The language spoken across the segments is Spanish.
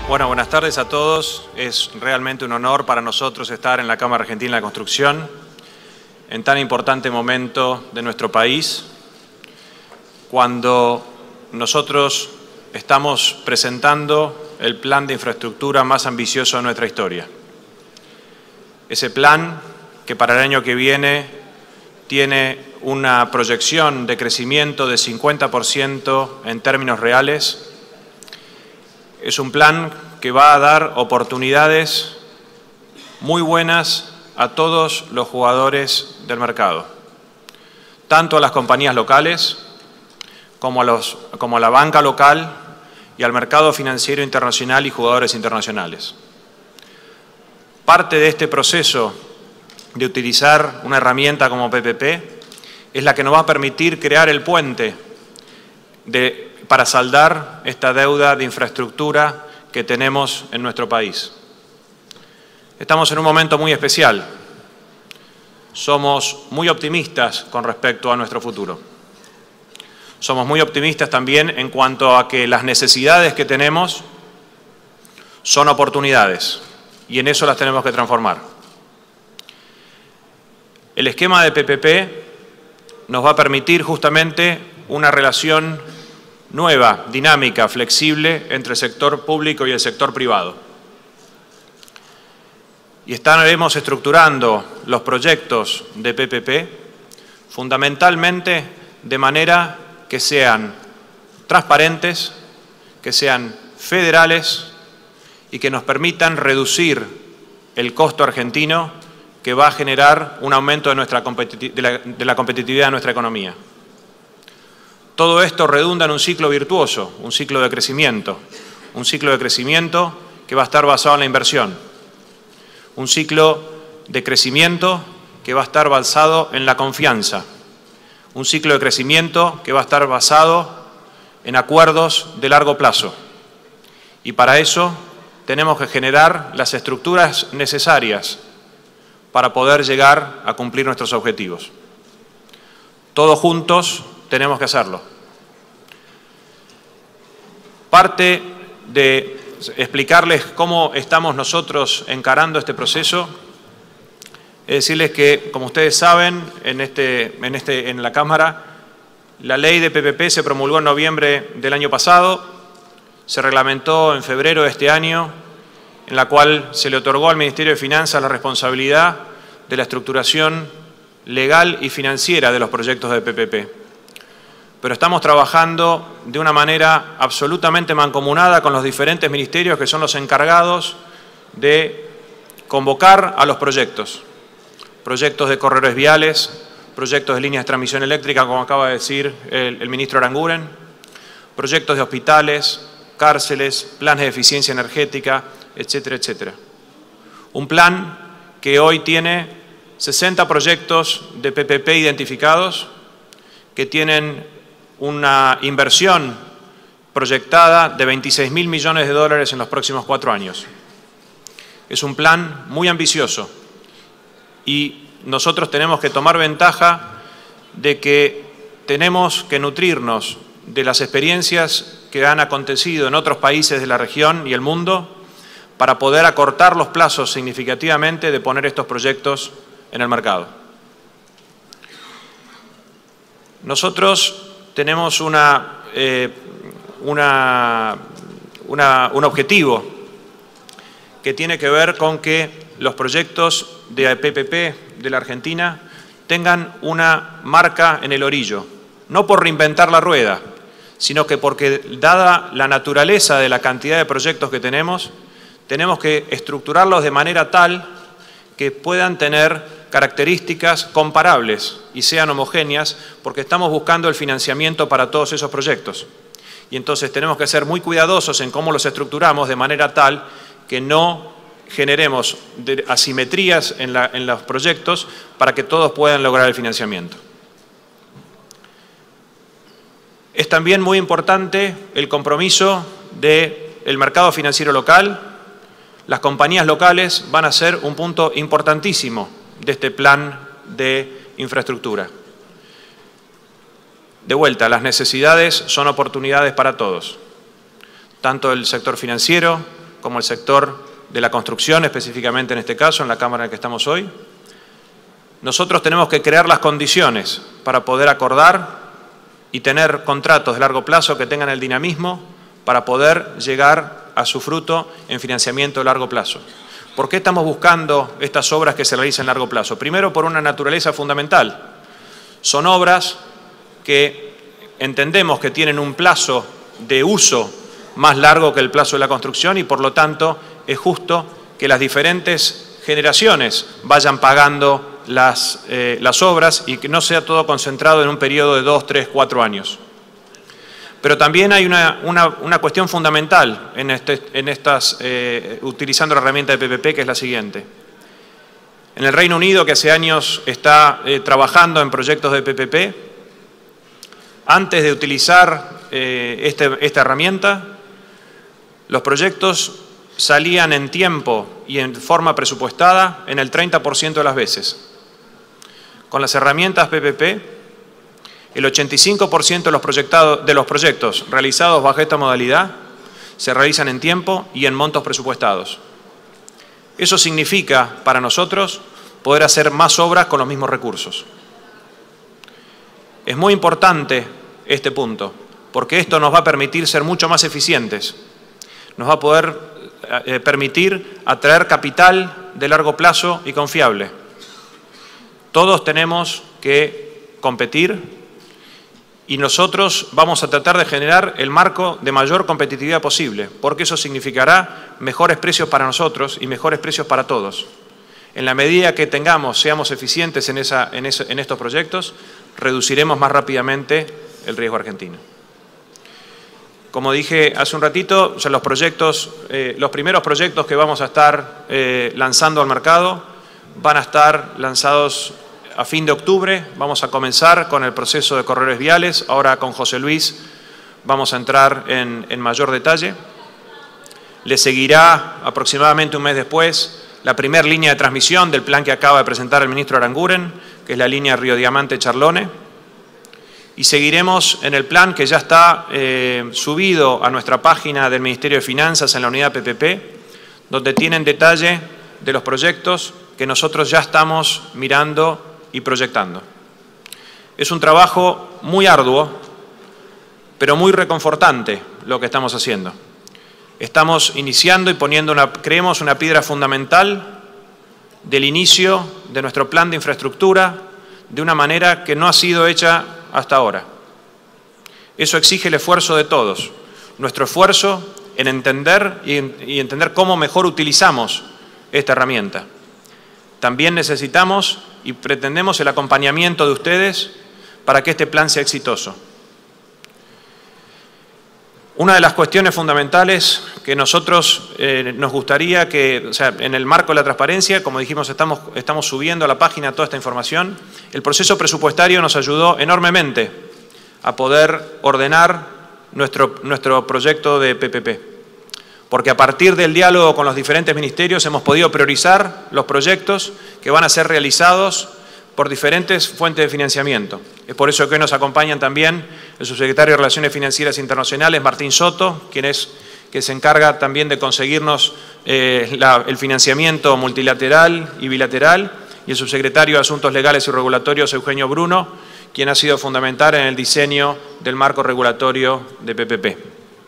Bueno, buenas tardes a todos. Es realmente un honor para nosotros estar en la Cámara Argentina de la Construcción en tan importante momento de nuestro país, cuando nosotros estamos presentando el plan de infraestructura más ambicioso de nuestra historia. Ese plan que para el año que viene tiene una proyección de crecimiento de 50% en términos reales. Es un plan que va a dar oportunidades muy buenas a todos los jugadores del mercado, tanto a las compañías locales como a la banca local y al mercado financiero internacional y jugadores internacionales. Parte de este proceso de utilizar una herramienta como PPP es la que nos va a permitir crear el puente para saldar esta deuda de infraestructura que tenemos en nuestro país. Estamos en un momento muy especial. Somos muy optimistas con respecto a nuestro futuro. Somos muy optimistas también en cuanto a que las necesidades que tenemos son oportunidades y en eso las tenemos que transformar. El esquema de PPP nos va a permitir justamente una relación nueva, dinámica, flexible entre el sector público y el sector privado. Y estaremos estructurando los proyectos de PPP fundamentalmente de manera que sean transparentes, que sean federales y que nos permitan reducir el costo argentino que va a generar un aumento de la competitividad de nuestra economía. Todo esto redunda en un ciclo virtuoso, un ciclo de crecimiento que va a estar basado en la inversión, un ciclo de crecimiento que va a estar basado en la confianza, un ciclo de crecimiento que va a estar basado en acuerdos de largo plazo. Y para eso tenemos que generar las estructuras necesarias para poder llegar a cumplir nuestros objetivos. Todos juntos tenemos que hacerlo. Parte de explicarles cómo estamos nosotros encarando este proceso es decirles que, como ustedes saben, en la Cámara, la ley de PPP se promulgó en noviembre del año pasado, se reglamentó en febrero de este año, en la cual se le otorgó al Ministerio de Finanzas la responsabilidad de la estructuración legal y financiera de los proyectos de PPP. Pero estamos trabajando de una manera absolutamente mancomunada con los diferentes ministerios que son los encargados de convocar a los proyectos. Proyectos de corredores viales, proyectos de líneas de transmisión eléctrica, como acaba de decir el ministro Aranguren, proyectos de hospitales, cárceles, planes de eficiencia energética, etcétera, etcétera. Un plan que hoy tiene 60 proyectos de PPP identificados que tienen una inversión proyectada de 26.000 millones de dólares en los próximos 4 años. Es un plan muy ambicioso y nosotros tenemos que tomar ventaja de que tenemos que nutrirnos de las experiencias que han acontecido en otros países de la región y el mundo para poder acortar los plazos significativamente de poner estos proyectos en el mercado. Nosotros tenemos un objetivo que tiene que ver con que los proyectos de PPP de la Argentina tengan una marca en el orillo, no por reinventar la rueda, sino que porque, dada la naturaleza de la cantidad de proyectos que tenemos que estructurarlos de manera tal que puedan tener características comparables y sean homogéneas, porque estamos buscando el financiamiento para todos esos proyectos. Y entonces tenemos que ser muy cuidadosos en cómo los estructuramos de manera tal que no generemos asimetrías en los proyectos para que todos puedan lograr el financiamiento. Es también muy importante el compromiso del mercado financiero local. Las compañías locales van a ser un punto importantísimo de este plan de infraestructura. De vuelta, las necesidades son oportunidades para todos, tanto el sector financiero como el sector de la construcción, específicamente en este caso, en la Cámara en la que estamos hoy. Nosotros tenemos que crear las condiciones para poder acordar y tener contratos de largo plazo que tengan el dinamismo para poder llegar a su fruto en financiamiento de largo plazo. ¿Por qué estamos buscando estas obras que se realicen a largo plazo? Primero, por una naturaleza fundamental. Son obras que entendemos que tienen un plazo de uso más largo que el plazo de la construcción y, por lo tanto, es justo que las diferentes generaciones vayan pagando las obras y que no sea todo concentrado en un periodo de 2, 3, 4 años. Pero también hay una cuestión fundamental utilizando la herramienta de PPP, que es la siguiente. En el Reino Unido, que hace años está trabajando en proyectos de PPP, antes de utilizar esta herramienta, los proyectos salían en tiempo y en forma presupuestada en el 30% de las veces. Con las herramientas PPP, el 85% de los proyectos realizados bajo esta modalidad se realizan en tiempo y en montos presupuestados. Eso significa, para nosotros, poder hacer más obras con los mismos recursos. Es muy importante este punto, porque esto nos va a permitir ser mucho más eficientes. Nos va a poder permitir atraer capital de largo plazo y confiable. Todos tenemos que competir y nosotros vamos a tratar de generar el marco de mayor competitividad posible, porque eso significará mejores precios para nosotros y mejores precios para todos. En la medida que seamos eficientes en estos proyectos, reduciremos más rápidamente el riesgo argentino. Como dije hace un ratito, o sea, los primeros proyectos que vamos a estar lanzando al mercado van a estar lanzados a fin de octubre. Vamos a comenzar con el proceso de corredores viales. Ahora con José Luis vamos a entrar en mayor detalle. Le seguirá aproximadamente un mes después la primera línea de transmisión del plan que acaba de presentar el ministro Aranguren, que es la línea Río Diamante-Charlone. Y seguiremos en el plan que ya está subido a nuestra página del Ministerio de Finanzas en la unidad PPP, donde tienen detalle de los proyectos que nosotros ya estamos mirando y proyectando. Es un trabajo muy arduo, pero muy reconfortante lo que estamos haciendo. Estamos iniciando y creemos una piedra fundamental del inicio de nuestro plan de infraestructura de una manera que no ha sido hecha hasta ahora. Eso exige el esfuerzo de todos, nuestro esfuerzo en entender y entender cómo mejor utilizamos esta herramienta. También necesitamos y pretendemos el acompañamiento de ustedes para que este plan sea exitoso. Una de las cuestiones fundamentales que nosotros nos gustaría que, o sea, en el marco de la transparencia, como dijimos, estamos subiendo a la página toda esta información. El proceso presupuestario nos ayudó enormemente a poder ordenar nuestro proyecto de PPP. Porque a partir del diálogo con los diferentes ministerios hemos podido priorizar los proyectos que van a ser realizados por diferentes fuentes de financiamiento. Es por eso que hoy nos acompañan también el subsecretario de Relaciones Financieras Internacionales, Martín Soto, que se encarga también de conseguirnos el financiamiento multilateral y bilateral, y el subsecretario de Asuntos Legales y Regulatorios, Eugenio Bruno, quien ha sido fundamental en el diseño del marco regulatorio de PPP.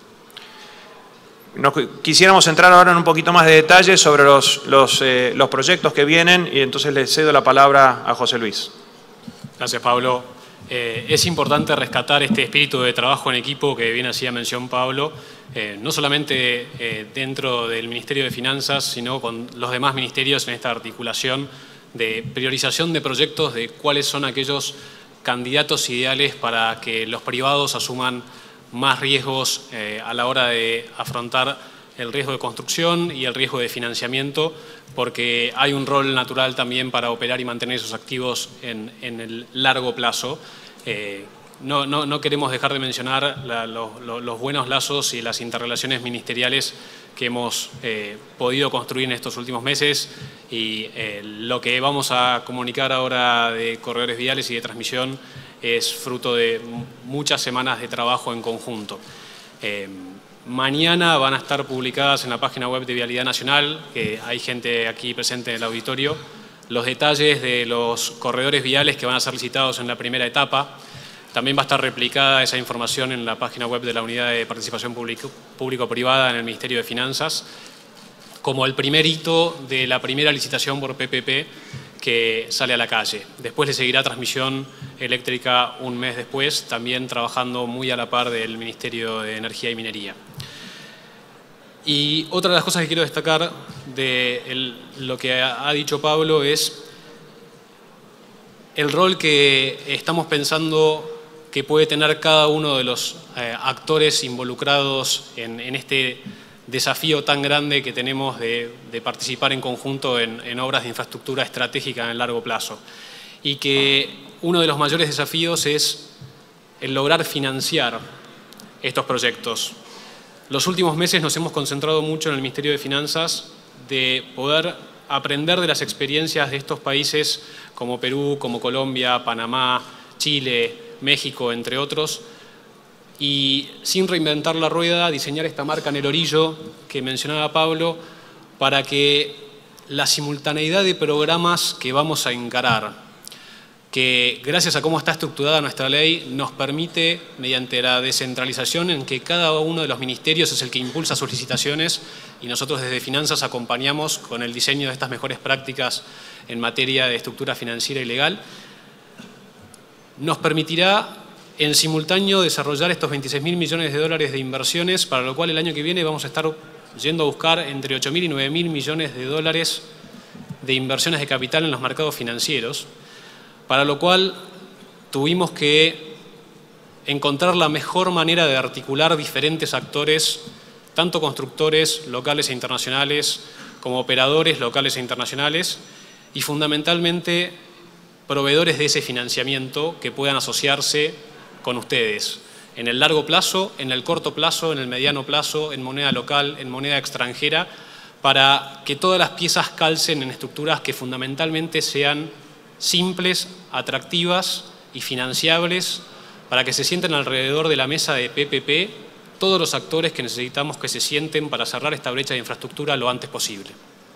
Quisiéramos entrar ahora en un poquito más de detalle sobre los proyectos que vienen y entonces le cedo la palabra a José Luis. Gracias, Pablo. Es importante rescatar este espíritu de trabajo en equipo que bien hacía mención Pablo, no solamente dentro del Ministerio de Finanzas, sino con los demás ministerios en esta articulación de priorización de proyectos, de cuáles son aquellos candidatos ideales para que los privados asuman más riesgos a la hora de afrontar el riesgo de construcción y el riesgo de financiamiento, porque hay un rol natural también para operar y mantener esos activos en el largo plazo. No queremos dejar de mencionar los buenos lazos y las interrelaciones ministeriales que hemos podido construir en estos últimos meses y lo que vamos a comunicar ahora de corredores viales y de transmisión es fruto de muchas semanas de trabajo en conjunto. Mañana van a estar publicadas en la página web de Vialidad Nacional, que hay gente aquí presente en el auditorio, los detalles de los corredores viales que van a ser licitados en la primera etapa. También va a estar replicada esa información en la página web de la Unidad de Participación Público-Privada en el Ministerio de Finanzas, como el primer hito de la primera licitación por PPP que sale a la calle. Después le seguirá transmisión eléctrica un mes después, también trabajando muy a la par del Ministerio de Energía y Minería. Y otra de las cosas que quiero destacar de lo que ha dicho Pablo es el rol que estamos pensando que puede tener cada uno de los actores involucrados en este desafío tan grande que tenemos de participar en conjunto en obras de infraestructura estratégica en el largo plazo. Y que uno de los mayores desafíos es el lograr financiar estos proyectos. Los últimos meses nos hemos concentrado mucho en el Ministerio de Finanzas de poder aprender de las experiencias de estos países como Perú, como Colombia, Panamá, Chile, México, entre otros, y sin reinventar la rueda, diseñar esta marca en el orillo que mencionaba Pablo para que la simultaneidad de programas que vamos a encarar, que gracias a cómo está estructurada nuestra ley, nos permite, mediante la descentralización en que cada uno de los ministerios es el que impulsa sus licitaciones y nosotros desde Finanzas acompañamos con el diseño de estas mejores prácticas en materia de estructura financiera y legal, nos permitirá en simultáneo desarrollar estos 26.000 millones de dólares de inversiones, para lo cual el año que viene vamos a estar yendo a buscar entre 8.000 y 9.000 millones de dólares de inversiones de capital en los mercados financieros, para lo cual tuvimos que encontrar la mejor manera de articular diferentes actores, tanto constructores locales e internacionales, como operadores locales e internacionales, y fundamentalmente proveedores de ese financiamiento que puedan asociarse con ustedes en el largo plazo, en el corto plazo, en el mediano plazo, en moneda local, en moneda extranjera, para que todas las piezas calcen en estructuras que fundamentalmente sean simples, atractivas y financiables, para que se sienten alrededor de la mesa de PPP todos los actores que necesitamos que se sienten para cerrar esta brecha de infraestructura lo antes posible.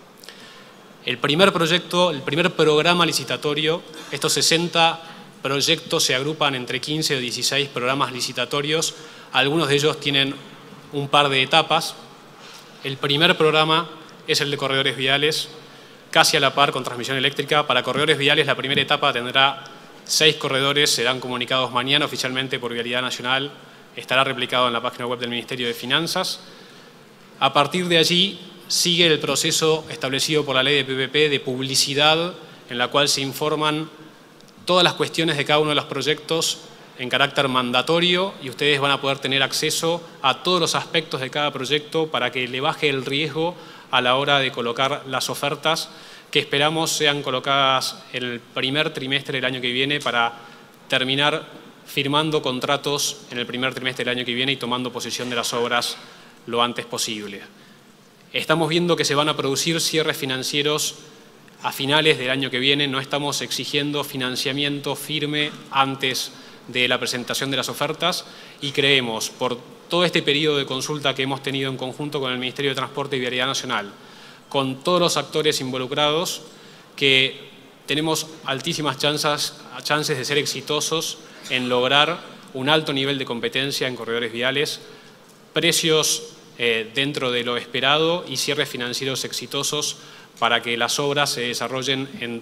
El primer proyecto, el primer programa licitatorio, estos 60 proyectos se agrupan entre 15 o 16 programas licitatorios, algunos de ellos tienen un par de etapas. El primer programa es el de corredores viales, casi a la par con transmisión eléctrica. Para corredores viales la primera etapa tendrá 6 corredores, serán comunicados mañana oficialmente por Vialidad Nacional, estará replicado en la página web del Ministerio de Finanzas. A partir de allí sigue el proceso establecido por la ley de PPP de publicidad, en la cual se informan todas las cuestiones de cada uno de los proyectos en carácter mandatorio y ustedes van a poder tener acceso a todos los aspectos de cada proyecto para que le baje el riesgo a la hora de colocar las ofertas que esperamos sean colocadas en el primer trimestre del año que viene para terminar firmando contratos en el primer trimestre del año que viene y tomando posesión de las obras lo antes posible. Estamos viendo que se van a producir cierres financieros a finales del año que viene, no estamos exigiendo financiamiento firme antes de la presentación de las ofertas y creemos, por todo este periodo de consulta que hemos tenido en conjunto con el Ministerio de Transporte y Vialidad Nacional, con todos los actores involucrados, que tenemos altísimas chances de ser exitosos en lograr un alto nivel de competencia en corredores viales, precios dentro de lo esperado y cierres financieros exitosos para que las obras se desarrollen en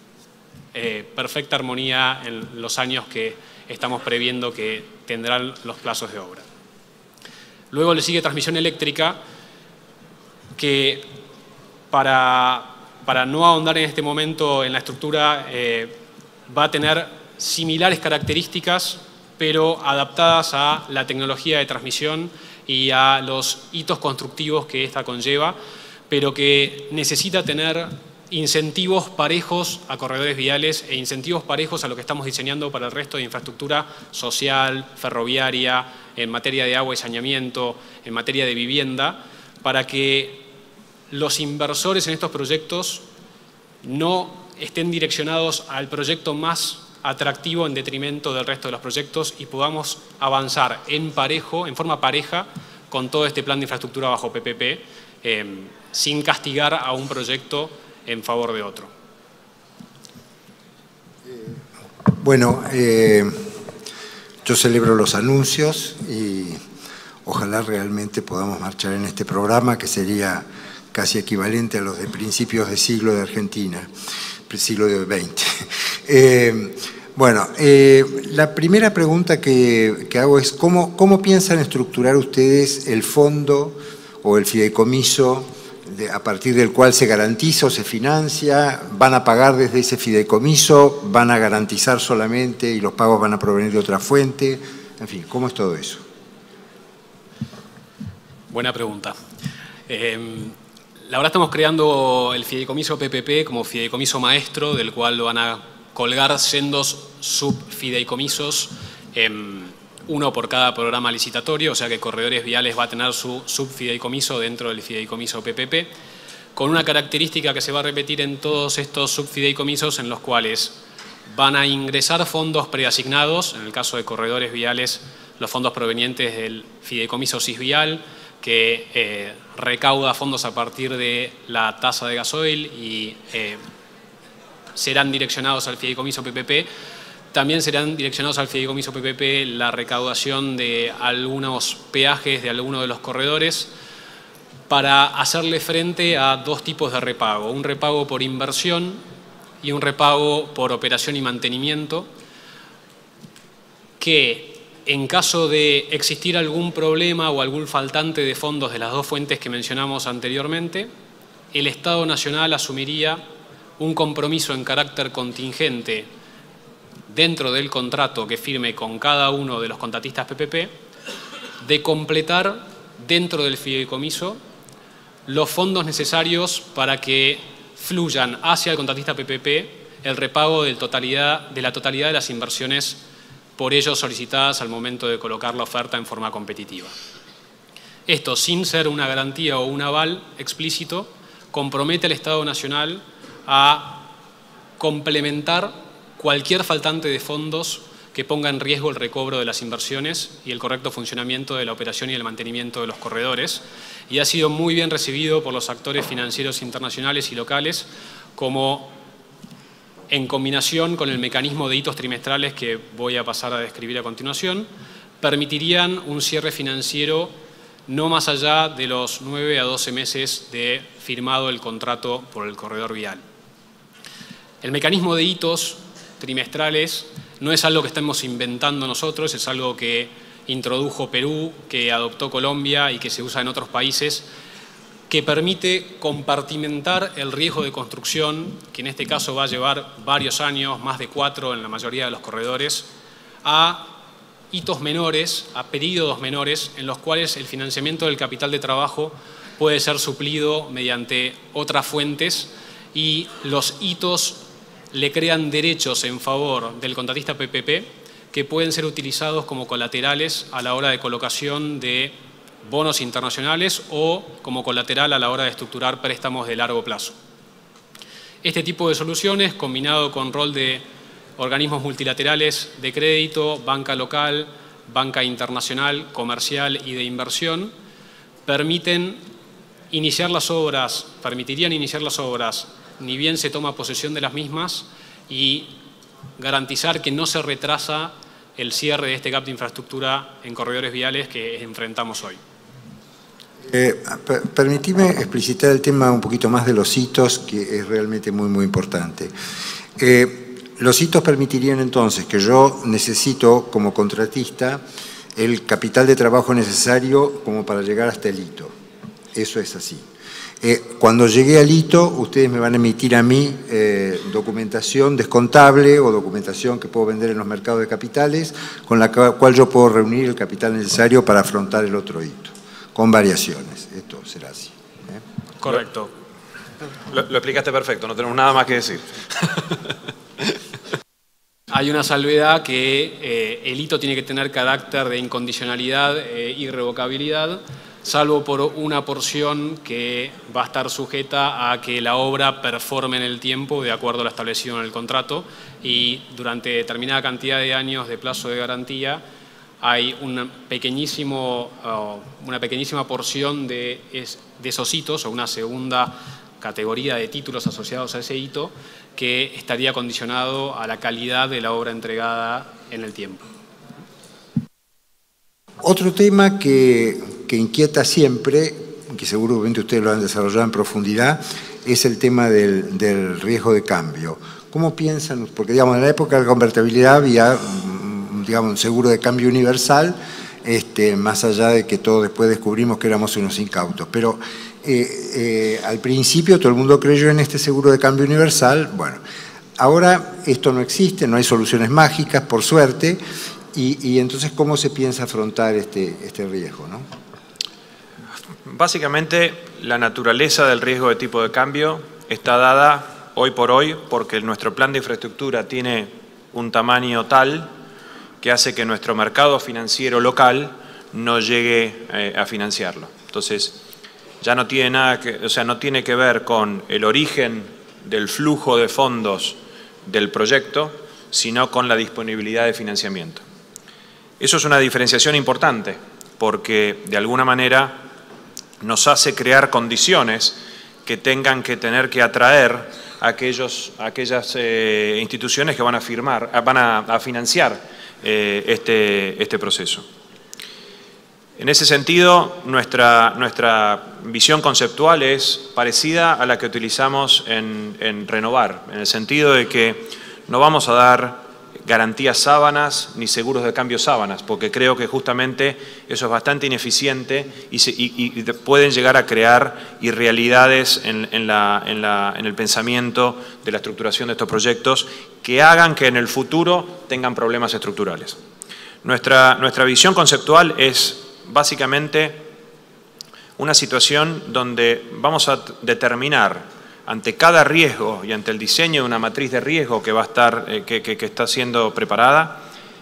perfecta armonía en los años que estamos previendo que tendrán los plazos de obra. Luego le sigue transmisión eléctrica, que para no ahondar en este momento en la estructura, va a tener similares características, pero adaptadas a la tecnología de transmisión y a los hitos constructivos que esta conlleva, pero que necesita tener incentivos parejos a corredores viales e incentivos parejos a lo que estamos diseñando para el resto de infraestructura social, ferroviaria, en materia de agua y saneamiento, en materia de vivienda, para que los inversores en estos proyectos no estén direccionados al proyecto más atractivo en detrimento del resto de los proyectos y podamos avanzar en parejo, en forma pareja, con todo este plan de infraestructura bajo PPP, sin castigar a un proyecto en favor de otro. Bueno, yo celebro los anuncios y ojalá realmente podamos marchar en este programa, que sería casi equivalente a los de principios de siglo de Argentina, siglo XX. Bueno, la primera pregunta que hago es ¿cómo piensan estructurar ustedes el fondo o el fideicomiso a partir del cual se garantiza o se financia? ¿Van a pagar desde ese fideicomiso? ¿Van a garantizar solamente y los pagos van a provenir de otra fuente? En fin, ¿cómo es todo eso? Buena pregunta. La verdad estamos creando el fideicomiso PPP como fideicomiso maestro, del cual lo van a colgar sendos subfideicomisos, uno por cada programa licitatorio, o sea que Corredores Viales va a tener su subfideicomiso dentro del fideicomiso PPP, con una característica que se va a repetir en todos estos subfideicomisos, en los cuales van a ingresar fondos preasignados, en el caso de Corredores Viales, los fondos provenientes del fideicomiso Sisvial, que recauda fondos a partir de la tasa de gasoil y serán direccionados al fideicomiso PPP. También serán direccionados al fideicomiso PPP la recaudación de algunos peajes de algunos de los corredores para hacerle frente a dos tipos de repago. Un repago por inversión y un repago por operación y mantenimiento, que en caso de existir algún problema o algún faltante de fondos de las dos fuentes que mencionamos anteriormente, el Estado Nacional asumiría un compromiso en carácter contingente dentro del contrato que firme con cada uno de los contratistas PPP de completar dentro del fideicomiso los fondos necesarios para que fluyan hacia el contratista PPP el repago de la totalidad de las inversiones por ellos solicitadas al momento de colocar la oferta en forma competitiva. Esto, sin ser una garantía o un aval explícito, compromete al Estado Nacional a complementar cualquier faltante de fondos que ponga en riesgo el recobro de las inversiones y el correcto funcionamiento de la operación y el mantenimiento de los corredores, y ha sido muy bien recibido por los actores financieros internacionales y locales, como en combinación con el mecanismo de hitos trimestrales que voy a pasar a describir a continuación, permitirían un cierre financiero no más allá de los 9 a 12 meses de firmado el contrato por el corredor vial. El mecanismo de hitos trimestrales no es algo que estemos inventando nosotros, es algo que introdujo Perú, que adoptó Colombia y que se usa en otros países, que permite compartimentar el riesgo de construcción, que en este caso va a llevar varios años, más de 4 en la mayoría de los corredores, a hitos menores, a periodos menores, en los cuales el financiamiento del capital de trabajo puede ser suplido mediante otras fuentes y los hitos le crean derechos en favor del contratista PPP que pueden ser utilizados como colaterales a la hora de colocación de bonos internacionales o como colateral a la hora de estructurar préstamos de largo plazo. Este tipo de soluciones, combinado con rol de organismos multilaterales de crédito, banca local, banca internacional, comercial y de inversión, permitirían iniciar las obras ni bien se toma posesión de las mismas y garantizar que no se retrasa el cierre de este gap de infraestructura en corredores viales que enfrentamos hoy. Permitime explicitar el tema un poquito más de los hitos, que es realmente muy importante. Los hitos permitirían entonces que yo necesito como contratista el capital de trabajo necesario como para llegar hasta el hito. Eso es así. Cuando llegué al hito, ustedes me van a emitir a mí documentación descontable o documentación que puedo vender en los mercados de capitales, con la cual yo puedo reunir el capital necesario para afrontar el otro hito, con variaciones. Esto será así. Correcto. Lo explicaste perfecto, no tenemos nada más que decir. Hay una salvedad que el hito tiene que tener carácter de incondicionalidad e irrevocabilidad, salvo por una porción que va a estar sujeta a que la obra performe en el tiempo de acuerdo a lo establecido en el contrato y durante determinada cantidad de años de plazo de garantía hay una pequeñísima porción de esos hitos, o una segunda categoría de títulos asociados a ese hito, que estaría condicionado a la calidad de la obra entregada en el tiempo. Otro tema que inquieta siempre, que seguramente ustedes lo han desarrollado en profundidad, es el tema del riesgo de cambio. ¿Cómo piensan? Porque digamos, en la época de la convertibilidad había digamos, un seguro de cambio universal, más allá de que todos después descubrimos que éramos unos incautos. Pero al principio todo el mundo creyó en este seguro de cambio universal. Bueno, ahora esto no existe, no hay soluciones mágicas, por suerte, y entonces ¿cómo se piensa afrontar este riesgo, ¿no? Básicamente, la naturaleza del riesgo de tipo de cambio está dada hoy por hoy porque nuestro plan de infraestructura tiene un tamaño tal que hace que nuestro mercado financiero local no llegue a financiarlo. Entonces, ya no tiene nada no tiene que ver con el origen del flujo de fondos del proyecto, sino con la disponibilidad de financiamiento. Eso es una diferenciación importante, porque de alguna manera nos hace crear condiciones que tengan que tener que atraer a aquellas instituciones que van a financiar este proceso. En ese sentido, nuestra visión conceptual es parecida a la que utilizamos en Renovar, en el sentido de que no vamos a dar garantías sábanas ni seguros de cambio sábanas, porque creo que justamente eso es bastante ineficiente y pueden llegar a crear irrealidades en el pensamiento de la estructuración de estos proyectos que hagan que en el futuro tengan problemas estructurales. Nuestra visión conceptual es básicamente una situación donde vamos a determinar ante cada riesgo y ante el diseño de una matriz de riesgo que va a estar, que está siendo preparada,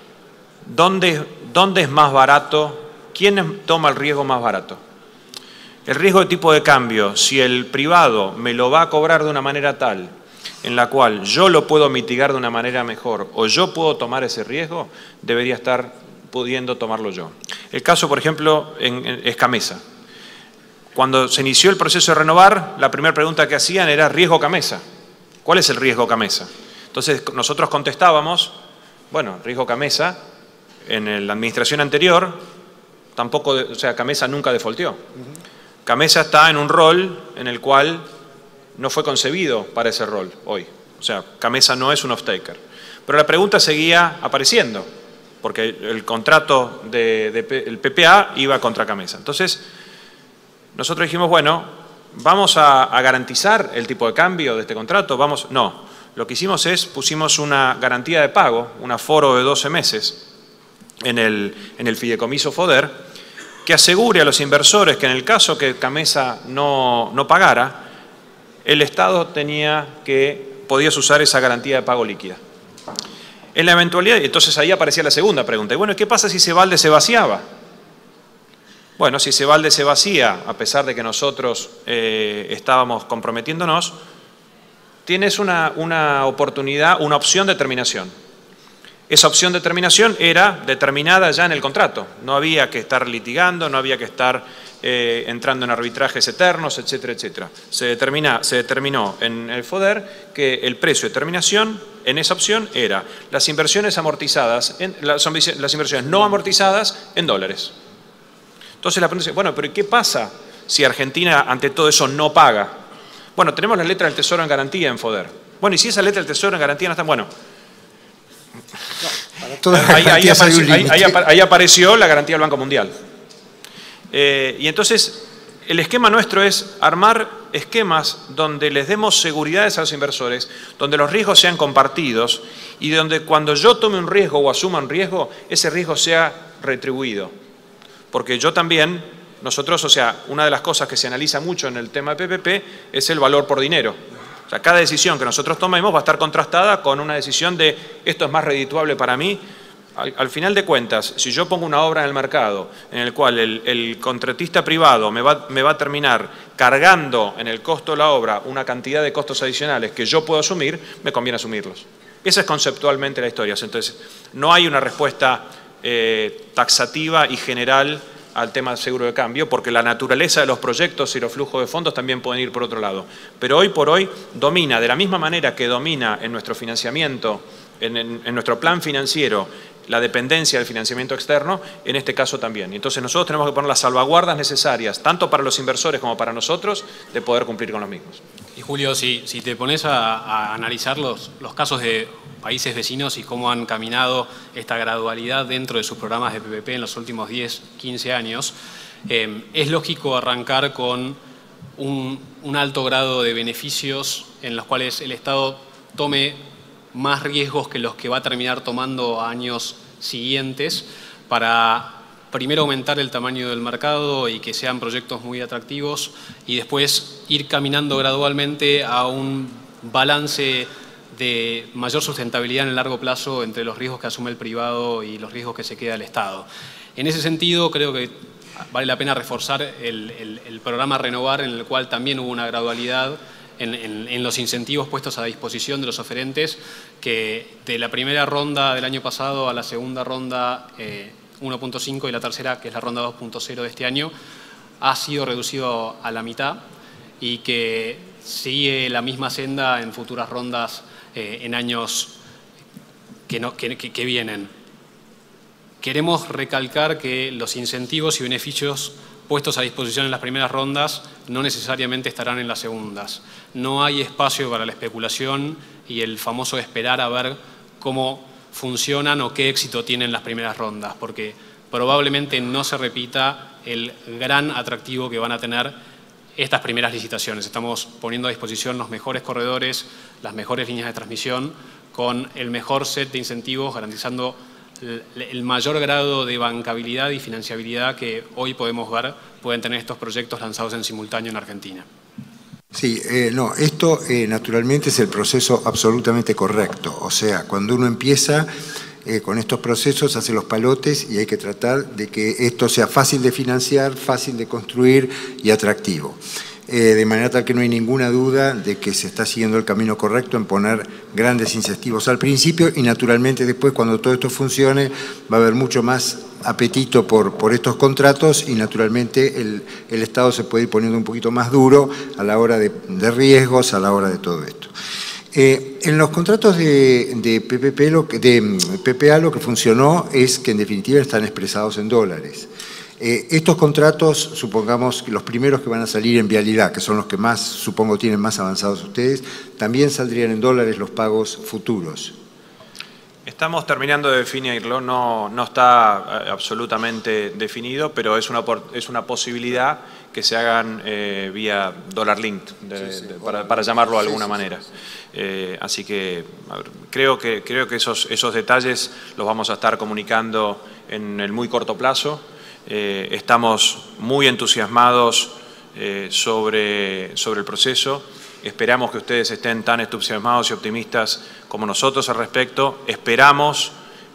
¿dónde es más barato? ¿Quién toma el riesgo más barato? El riesgo de tipo de cambio, si el privado me lo va a cobrar de una manera tal en la cual yo lo puedo mitigar de una manera mejor o yo puedo tomar ese riesgo, debería estar pudiendo tomarlo yo. El caso, por ejemplo, es Gamesa. Cuando se inició el proceso de Renovar, la primera pregunta que hacían era riesgo Gamesa. ¿Cuál es el riesgo Gamesa? Entonces nosotros contestábamos, bueno, riesgo Gamesa, en la administración anterior, tampoco, Gamesa nunca defaulteó. Gamesa está en un rol en el cual no fue concebido para ese rol hoy. O sea, Gamesa no es un off-taker. Pero la pregunta seguía apareciendo, porque el contrato del PPA iba contra Gamesa. Entonces, nosotros dijimos, bueno, ¿vamos a garantizar el tipo de cambio de este contrato? No. Lo que hicimos es, pusimos una garantía de pago, un aforo de 12 meses en el fideicomiso FODER, que asegure a los inversores que en el caso que Gamesa no pagara, el Estado podías usar esa garantía de pago líquida. En la eventualidad, entonces ahí aparecía la segunda pregunta. Y bueno, ¿qué pasa si ese balde se vaciaba? Bueno, si ese balde se vacía, a pesar de que nosotros estábamos comprometiéndonos, tienes una oportunidad, una opción de terminación. Esa opción de terminación era determinada ya en el contrato. No había que estar litigando, no había que estar entrando en arbitrajes eternos, etcétera, etcétera. Se determinó en el FODER que el precio de terminación en esa opción era las inversiones amortizadas, las inversiones no amortizadas en dólares. Entonces la pregunta es, bueno, pero ¿qué pasa si Argentina ante todo eso no paga? Bueno, tenemos la letra del Tesoro en garantía en FODER. Bueno, y si esa letra del Tesoro en garantía no está, bueno. Ahí apareció la garantía del Banco Mundial. Y entonces el esquema nuestro es armar esquemas donde les demos seguridades a los inversores, donde los riesgos sean compartidos y donde cuando yo tome un riesgo o asuma un riesgo, ese riesgo sea retribuido. Porque yo también, nosotros, una de las cosas que se analiza mucho en el tema de PPP es el valor por dinero. O sea, cada decisión que nosotros tomemos va a estar contrastada con una decisión de esto es más redituable para mí. Al final de cuentas, si yo pongo una obra en el mercado en el cual el contratista privado me va a terminar cargando en el costo de la obra una cantidad de costos adicionales que yo puedo asumir, me conviene asumirlos. Esa es conceptualmente la historia. Entonces, no hay una respuesta taxativa y general al tema del seguro de cambio, porque la naturaleza de los proyectos y los flujos de fondos también pueden ir por otro lado. Pero hoy por hoy domina, de la misma manera que domina en nuestro financiamiento, en nuestro plan financiero, la dependencia del financiamiento externo, en este caso también. Entonces nosotros tenemos que poner las salvaguardas necesarias, tanto para los inversores como para nosotros, de poder cumplir con los mismos. Y Julio, si te pones a analizar los casos de países vecinos y cómo han caminado esta gradualidad dentro de sus programas de PPP en los últimos 10, 15 años, es lógico arrancar con un alto grado de beneficios en los cuales el Estado tome más riesgos que los que va a terminar tomando a años siguientes para primero aumentar el tamaño del mercado y que sean proyectos muy atractivos y después ir caminando gradualmente a un balance de mayor sustentabilidad en el largo plazo entre los riesgos que asume el privado y los riesgos que se queda el Estado. En ese sentido, creo que vale la pena reforzar el programa Renovar, en el cual también hubo una gradualidad en los incentivos puestos a disposición de los oferentes, que de la primera ronda del año pasado a la segunda ronda 1.5 y la tercera, que es la ronda 2.0 de este año, ha sido reducido a la mitad y que sigue la misma senda en futuras rondas en años que vienen. Queremos recalcar que los incentivos y beneficios puestos a disposición en las primeras rondas no necesariamente estarán en las segundas. No hay espacio para la especulación y el famoso esperar a ver cómo funcionan o qué éxito tienen las primeras rondas, porque probablemente no se repita el gran atractivo que van a tener estas primeras licitaciones. Estamos poniendo a disposición los mejores corredores, las mejores líneas de transmisión, con el mejor set de incentivos, garantizando el mayor grado de bancabilidad y financiabilidad que hoy podemos ver pueden tener estos proyectos lanzados en simultáneo en Argentina. Sí, no, esto naturalmente es el proceso absolutamente correcto. O sea, cuando uno empieza con estos procesos, hace los palotes y hay que tratar de que esto sea fácil de financiar, fácil de construir y atractivo. De manera tal que no hay ninguna duda de que se está siguiendo el camino correcto en poner grandes incentivos al principio y naturalmente después, cuando todo esto funcione, va a haber mucho más apetito por estos contratos y naturalmente el Estado se puede ir poniendo un poquito más duro a la hora de riesgos, a la hora de todo esto. En los contratos de PPA lo que funcionó es que en definitiva están expresados en dólares. Estos contratos, supongamos que los primeros que van a salir en vialidad, que son los que más, supongo, tienen más avanzados ustedes, también saldrían en dólares los pagos futuros. Estamos terminando de definirlo, no está absolutamente definido, pero es una posibilidad que se hagan vía dollar linked, para llamarlo de alguna manera. Así que creo que esos detalles los vamos a estar comunicando en el muy corto plazo. Estamos muy entusiasmados sobre el proceso. Esperamos que ustedes estén tan entusiasmados y optimistas como nosotros al respecto. Esperamos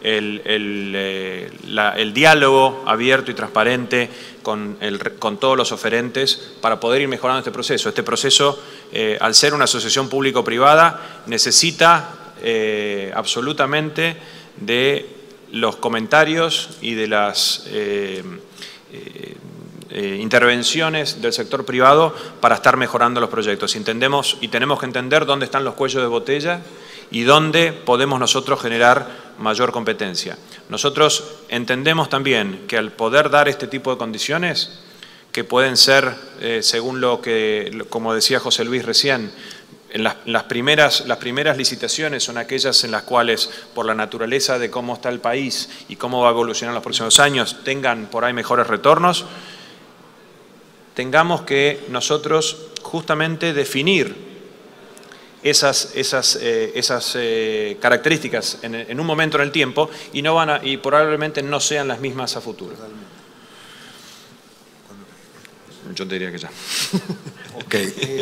el diálogo abierto y transparente con todos los oferentes para poder ir mejorando este proceso. Este proceso, al ser una asociación público-privada, necesita absolutamente de los comentarios y de las intervenciones del sector privado para estar mejorando los proyectos. Entendemos y tenemos que entender dónde están los cuellos de botella y dónde podemos nosotros generar mayor competencia. Nosotros entendemos también que al poder dar este tipo de condiciones, que pueden ser, según como decía José Luis recién, en las primeras licitaciones son aquellas en las cuales, por la naturaleza de cómo está el país y cómo va a evolucionar en los próximos años, tengan por ahí mejores retornos, tengamos que nosotros justamente definir esas características en un momento en el tiempo y probablemente no sean las mismas a futuro. Yo te diría que ya. Ok.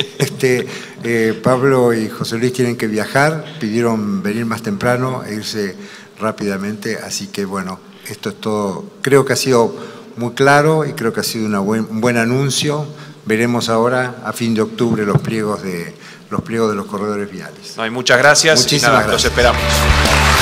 Pablo y José Luis tienen que viajar, pidieron venir más temprano e irse rápidamente, así que bueno, esto es todo. Creo que ha sido muy claro y creo que ha sido un buen anuncio. Veremos ahora a fin de octubre los pliegos de los corredores viales. Muchas gracias. Muchísimas gracias. Los esperamos.